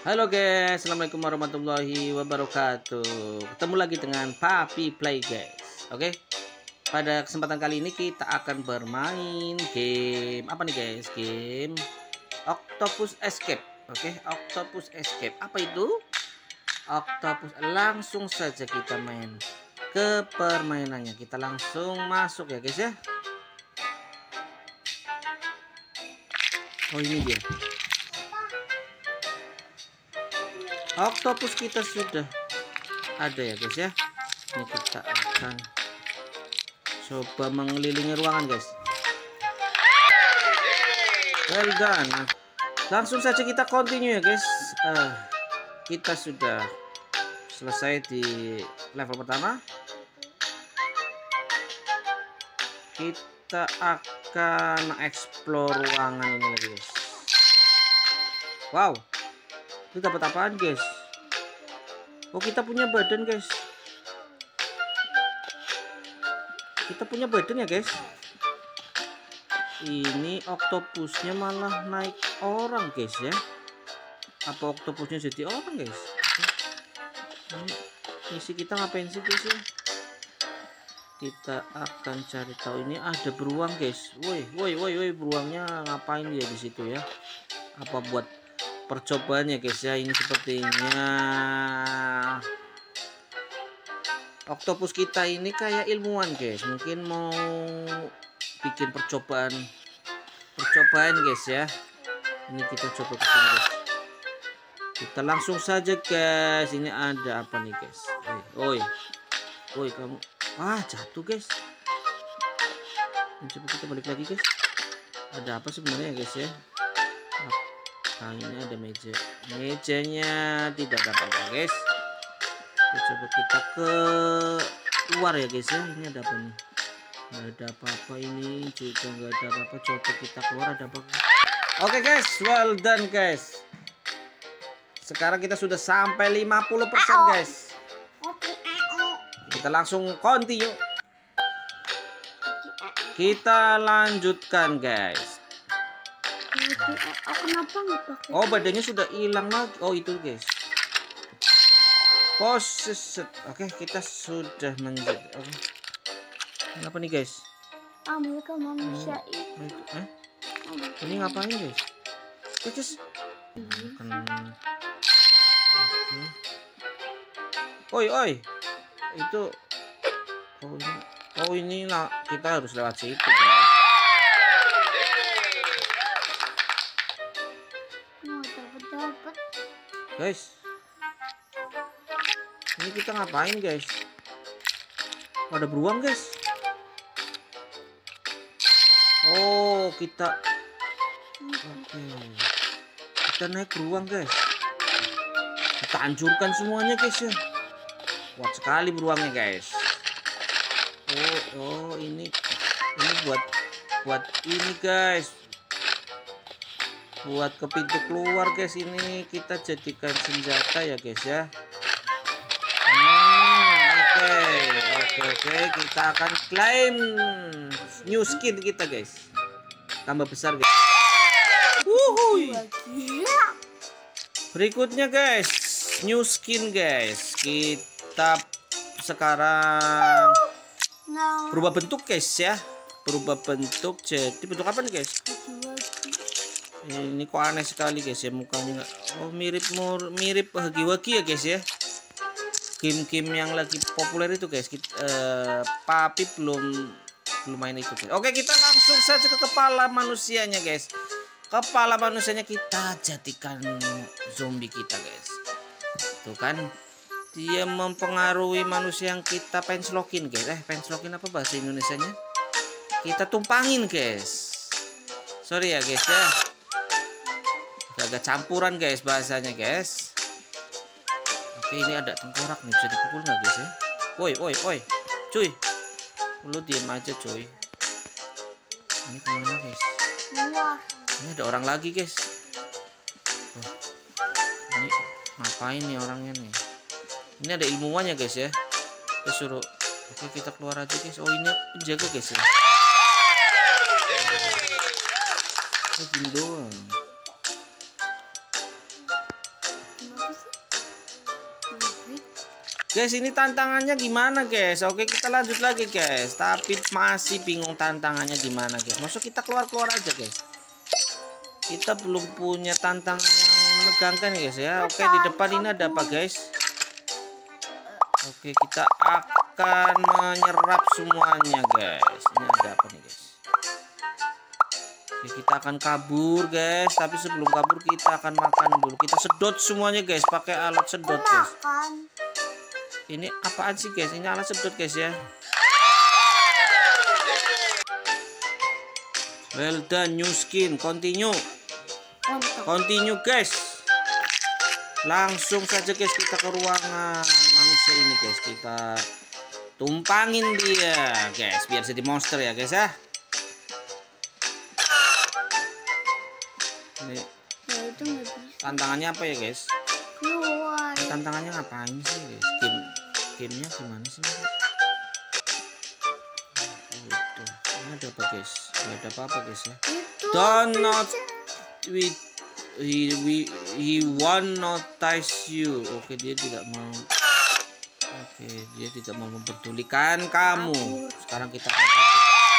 Halo guys, assalamualaikum warahmatullahi wabarakatuh. Ketemu lagi dengan Papi Play guys. Oke, pada kesempatan kali ini kita akan bermain game apa nih guys? Game Octopus Escape. Oke, Octopus Escape. Apa itu? Octopus. Langsung saja kita main ke permainannya. Kita langsung masuk ya guys ya. Oh ini dia. Octopus kita sudah ada ya guys ya. Ini kita akan coba mengelilingi ruangan guys. Well done. Langsung saja kita continue ya guys. Kita sudah selesai di level pertama. Kita akan explore ruangan ini lagi guys. Wow, itu dapat apaan guys? Oh kita punya badan guys. Kita punya badan ya guys. Ini oktopusnya malah naik orang guys ya. Apa oktopusnya jadi orang guys? Ini misi kita ngapain sih guys ya? Kita akan cari tahu. Ini ada beruang guys. Woi beruangnya ngapain dia di situ ya? Apa buat percobaannya guys ya? Ini sepertinya oktopus kita ini kayak ilmuwan guys, mungkin mau bikin percobaan guys ya. Ini kita coba ke sini guys. Kita langsung saja guys. Ini ada apa nih guys? Woi kamu, jatuh guys. Coba kita balik lagi guys. Ada apa sebenarnya guys ya? Ini ada mejanya tidak dapat ya guys. Coba kita ke luar ya guys ya. Ini ada apa nih? Nggak ada apa-apa, ini juga nggak ada apa-apa. Coba kita keluar, ada apa? Oke guys, well done guys. Sekarang kita sudah sampai 50% guys. Kita langsung continue. Kita lanjutkan guys. Oh badannya sudah hilang lagi. Oh itu guys. Possessed. Oke kita sudah menjadi. Oke. Apa nih guys? Mereka manusia itu. Ini ngapain guys? Guys. Oi. Itu. Oh ini lah, kita harus lewat situ guys. Guys, ini kita ngapain guys? Ada beruang guys. Oh kita kita naik beruang guys. Kita hancurkan semuanya guys ya. Kuat sekali beruangnya guys. Oh ini buat ini guys, buat ke pintu keluar guys. Ini kita jadikan senjata ya guys ya. Oke, kita akan claim new skin kita guys, tambah besar guys. Berikutnya guys, new skin guys. Kita sekarang berubah bentuk guys ya. Berubah bentuk, jadi bentuk apa nih guys? Ini kok aneh sekali guys ya mukanya. Oh mirip Hagiwagi ya guys ya. Game-game yang lagi populer itu guys. Papi belum main itu guys. Oke kita langsung saja ke kepala manusianya guys. Kepala manusianya kita jadikan zombie kita guys. Tuh kan, dia mempengaruhi manusia yang kita penslokin guys. Penslokin apa bahasa Indonesianya? Kita tumpangin guys. Sorry ya guys ya, agak campuran guys bahasanya guys. Oke ini ada tengkorak nih, bisa dipukul nggak guys ya? Woi cuy, lu diem aja cuy. Ini kemana guys? Ini ada orang lagi guys. Ini ngapain nih orangnya nih? Ini ada ilmuwannya guys ya. Kita suruh. Oke kita keluar aja guys. Oh ini penjaga guys ya. Gini doang. Guys, ini tantangannya gimana guys? Oke, kita lanjut lagi guys. Tapi masih bingung tantangannya gimana guys. Masuk kita keluar-keluar aja guys. Kita belum punya tantangan yang menegangkan guys ya. Oke, di depan ini ada apa guys? Oke, kita akan menyerap semuanya guys. Ini ada apa nih guys? Oke, kita akan kabur guys. Tapi sebelum kabur kita akan makan dulu. Kita sedot semuanya guys. Pakai alat sedot guys. Ini apaan sih guys? Ini alat sedot guys ya. Well done, new skin. Continue guys. Langsung saja guys kita ke ruangan manusia ini guys. Kita tumpangin dia guys. Biar jadi monster ya guys ya. Ini tantangannya apa ya guys? Tantangannya ngapain sih guys? Gamenya gimana sih? Ini ada apa guys? Gak ada apa-apa guys ya. Don't not he won't notice you. Oke, dia tidak mau. Oke, dia tidak mau memperdulikan kamu. Sekarang kita akan kabur.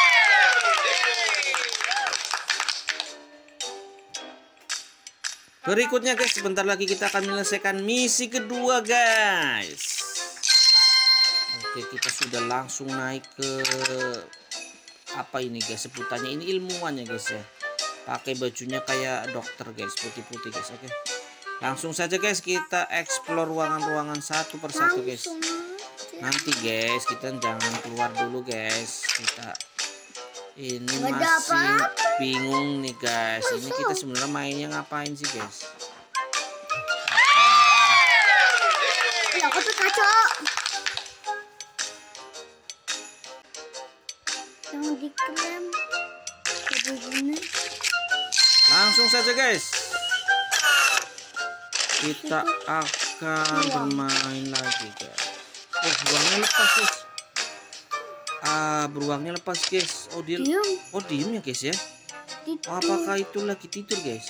Berikutnya guys, sebentar lagi kita akan menyelesaikan misi kedua guys. Oke, kita sudah langsung naik ke apa ini guys sebutannya, ini ilmuwan ya guys ya. Pakai bajunya kayak dokter guys, putih-putih guys. Oke, langsung saja guys kita explore ruangan-ruangan satu persatu guys. Nanti guys kita jangan keluar dulu guys. Kita ini masih bingung nih guys. Ini kita sebenarnya mainnya ngapain sih guys? Aku tuh kacau. Jangan dikrem. Langsung saja guys. Kita akan bermain lagi guys. Oh, beruangnya lepas guys. Beruangnya lepas guys. Oh dia diem ya guys ya. Apakah itu lagi tidur guys?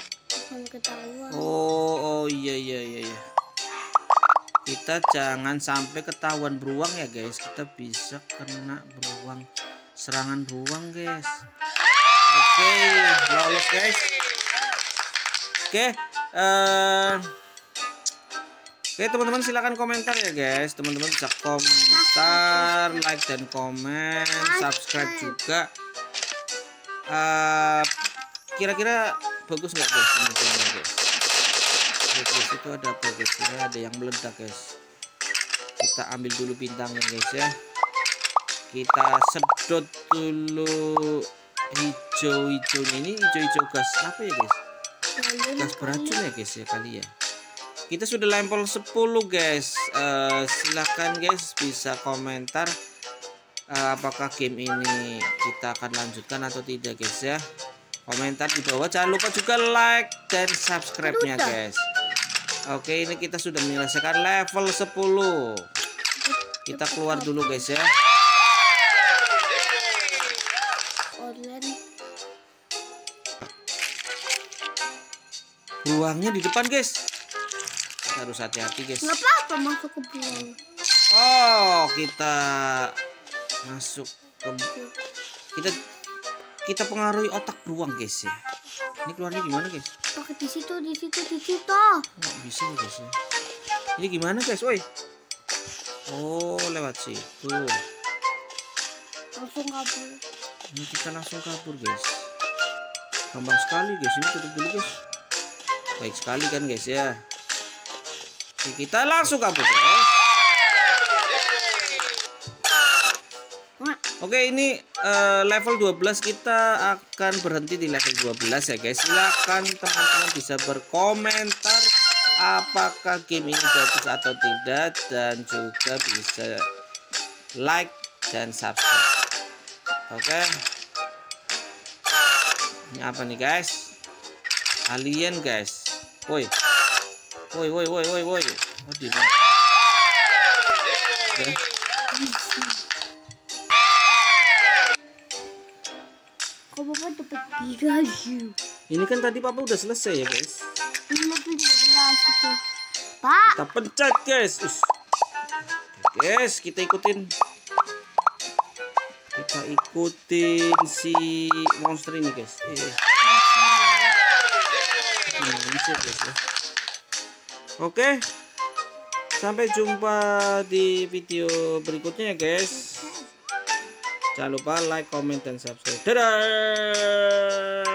Oh iya. Kita jangan sampai ketahuan beruang ya guys. Kita bisa kena beruang, serangan beruang guys. Oke, lolos guys. Oke, teman-teman silakan komentar ya guys. Teman-teman bisa komentar, like dan komen, subscribe juga. Kira-kira bagus nggak guys ini guys? Guys, itu ada apa guys? Kira ada yang meledak guys. Kita ambil dulu bintangnya guys ya. Kita sedot dulu hijau-hijaunya. Ini hijau-hijau gas apa ya guys? Gas beracun ya guys ya kali ya. Kita sudah level 10 guys. Silahkan guys bisa komentar apakah game ini kita akan lanjutkan atau tidak guys ya. Komentar di bawah. Jangan lupa juga like dan subscribe-nya guys. Oke, ini kita sudah menyelesaikan level 10. Kita keluar dulu guys ya. Beruangnya di depan guys. Kita harus hati-hati guys. Nggak apa-apa masuk ke beruang. Oh, kita masuk ke kita pengaruhi otak beruang guys ya. Ini keluarnya gimana guys? Pakai di situ. Nggak bisa nih guys ya. Ini gimana guys? Woi. Oh, lewat situ. Langsung kabur. Ini kita langsung kabur guys. Gampang sekali guys. Ini tutup dulu guys. Baik sekali kan guys ya. Oke, kita langsung kabur guys. Oke, ini level 12. Kita akan berhenti di level 12 ya guys. Silakan teman-teman bisa berkomentar apakah game ini bagus atau tidak, dan juga bisa like dan subscribe. Oke. Ini apa nih guys? Alien guys. Woi. Oh, di mana? Oke. Kok Bapak dapat 3 view? Ini kan tadi Papa udah selesai ya guys. Ini level 12 itu. Pak. Kita pencet guys. guys, kita ikutin si monster ini guys. Bisa guys ya. Oke, sampai jumpa di video berikutnya ya guys. Jangan lupa like, comment, dan subscribe. Dadah.